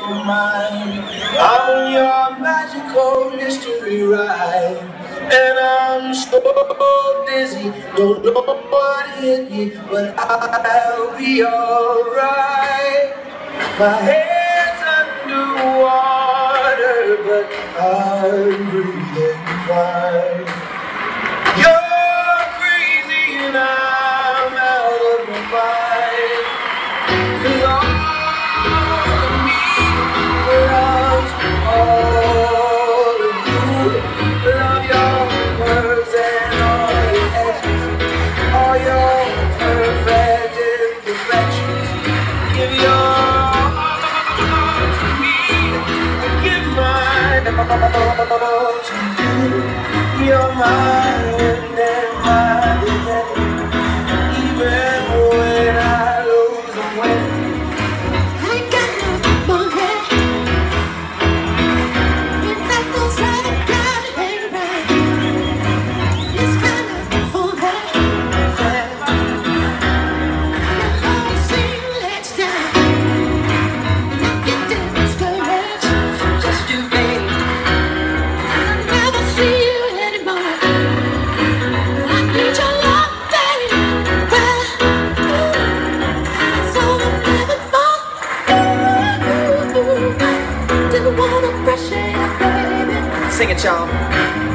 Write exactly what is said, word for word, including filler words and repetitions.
my mind. I'm on your magical mystery ride, and I'm so dizzy, don't know what hit me, but I'll be alright. My head's underwater, but I'm breathing fine. You're crazy and I'm out of my mind, 'cause all of me loves all of you. Love your curves and all your edges, all your perfect imperfections. Give your all to me, give mine all to you. You're mine and my beginning, even when I lose and win. I got no more head. If that goes out, I gotta hang right. It's kind of full head. You always see you next time. And I get discouraged. Just you, babe. I'll never see you anymore. I need your love, baby. That's all I'm living for. Ooh, didn't wanna pressure you, baby. Sing it, y'all.